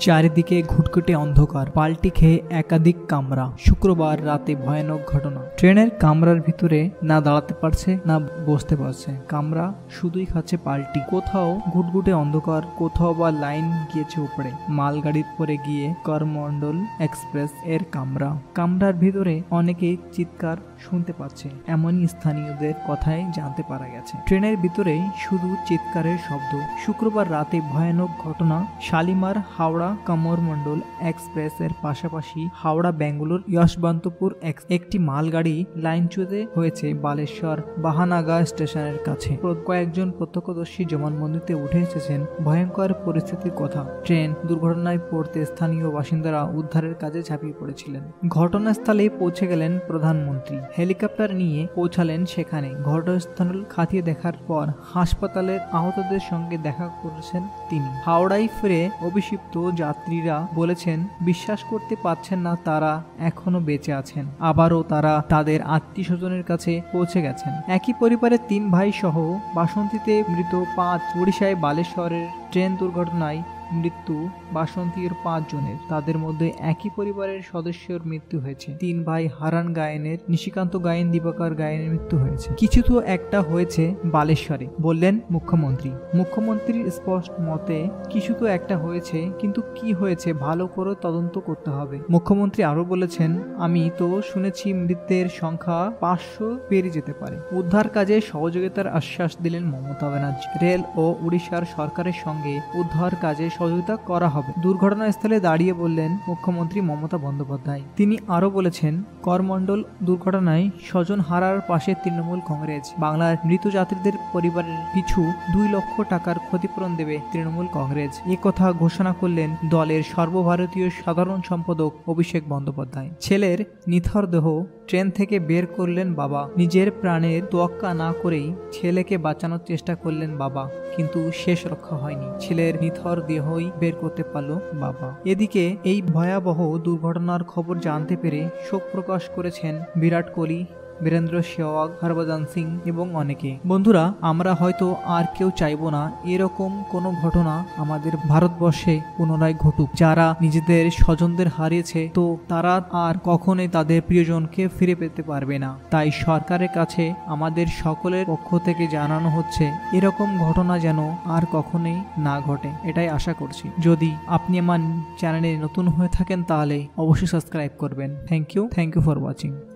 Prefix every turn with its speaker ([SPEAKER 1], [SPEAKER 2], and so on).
[SPEAKER 1] চারিদিকে ঘুটঘুটে অন্ধকার, পাল্টি খেয়ে একাধিক কামরা। শুক্রবার রাতে ভয়ানক ঘটনা। ট্রেনের কামরার ভিতরে না দাঁড়াতে পারছে না বসতে পারছে, কামরা শুধুই খাচ্ছে পাল্টি। কোথাও ঘুটঘুটে অন্ধকার, কোথাও বা লাইন গিয়েছে উপরে। মালগাড়ির পরে গিয়ে করমন্ডল এক্সপ্রেস এর কামরার ভিতরে অনেকেই চিৎকার শুনতে পাচ্ছে, এমনই স্থানীয়দের কথায় জানতে পারা গেছে। ট্রেনের ভিতরেই শুধু চিৎকারের শব্দ। শুক্রবার রাতে ভয়ানক ঘটনা। শালিমার হাওড়া করমন্ডল এক্সপ্রেস এর পাশাপাশি হাওড়া বেঙ্গালুর যশবন্তপুর একটি মালগাড়ি লাইনচ্যুত হয়েছে বালেশ্বর বাহানাগা স্টেশনের কাছে। কয়েকজন প্রত্যক্ষদর্শী জবানবন্দিতে উঠে এসেছেন ভয়ঙ্কর পরিস্থিতির কথা। ট্রেন দুর্ঘটনায় পড়তে স্থানীয় বাসিন্দারা উদ্ধারের কাজে ঝাঁপিয়ে পড়েছিলেন। ঘটনাস্থলে পৌঁছে গেলেন প্রধানমন্ত্রী, হেলিকপ্টার নিয়ে পৌঁছালেন সেখানে। ঘটনাস্থল খতিয়ে দেখার পর হাসপাতালের আহতদের সঙ্গে দেখা করেছেন তিনি। হাওড়ায় ফিরে অভিষিক্ত যাত্রীরা বলেছেন বিশ্বাস করতে পারছেন না তারা এখনো বেঁচে আছেন। আবারও তারা তাদের আত্মীয় স্বজনের কাছে পৌঁছে গেছেন। একই পরিবারের 3 ভাই সহ বাসন্তীতে মৃত 5, ওড়িশায় বালেশ্বরের ট্রেন দুর্ঘটনায় মৃত্যু বাসন্তীর 5 জনের। তাদের মধ্যে একই পরিবারের সদস্যের মৃত্যু হয়েছে। 3 ভাই হারান গায়েনের, নিশিকান্ত গায়েন, দিবাকর গায়েনের মৃত্যু হয়েছে। কিছু তো একটা হয়েছে বালেশ্বরে, বললেন মুখ্যমন্ত্রী। মুখ্যমন্ত্রীর স্পষ্ট মতে কিছু তো একটা হয়েছে, কিন্তু কি হয়েছে ভালো করে তদন্ত করতে হবে। মুখ্যমন্ত্রী আরো বলেছেন, আমি তো শুনেছি মৃতের সংখ্যা 500 পেরিয়ে যেতে পারে। উদ্ধার কাজে সহযোগিতার আশ্বাস দিলেন মমতা ব্যানার্জি। রেল ও উড়িষ্যার সরকারের সঙ্গে উদ্ধার কাজে সহযোগিতা করা হবে, দুর্ঘটনাস্থলে দাঁড়িয়ে বললেন মুখ্যমন্ত্রী মমতা বন্দ্যোপাধ্যায়। তিনি আরো বলেছেন, করমন্ডল দুর্ঘটনায় স্বজন হারার পাশে তৃণমূল কংগ্রেস। বাংলার মৃত যাত্রীদের পরিবারের পিছু 2 লক্ষ টাকার ক্ষতিপূরণ দেবে তৃণমূল কংগ্রেস। এ কথা ঘোষণা করলেন দলের সর্বভারতীয় সাধারণ সম্পাদক অভিষেক বন্দ্যোপাধ্যায়। ছেলের নিথর দেহ ট্রেন থেকে বের করলেন বাবা। নিজের প্রাণের তোয়াক্কা না করেই ছেলেকে বাঁচানোর চেষ্টা করলেন বাবা, কিন্তু শেষ রক্ষা হয়নি। ছেলের নিথর দেহই বের করতে পারল বাবা। এদিকে এই ভয়াবহ দুর্ঘটনার খবর জানতে পেরে শোক প্রকাশ করেছেন বিরাট কোহলি, বীরেন্দ্র সেহওয়াগ, হরভজন সিং এবং অনেকে। বন্ধুরা, আমরা হয়তো আর কেউ চাইবো না এরকম কোনো ঘটনা আমাদের ভারতবর্ষে পুনরায় ঘটুক। যারা নিজেদের স্বজনদের হারিয়েছে, তো তারা আর কখনোই তাদের প্রিয়জনকে ফিরে পেতে পারবে না। তাই সরকারের কাছে আমাদের সকলের পক্ষ থেকে জানানো হচ্ছে, এরকম ঘটনা যেন আর কখনোই না ঘটে, এটাই আশা করছি। যদি আপনি আমার চ্যানেলে নতুন হয়ে থাকেন তাহলে অবশ্যই সাবস্ক্রাইব করবেন। Thank you for watching.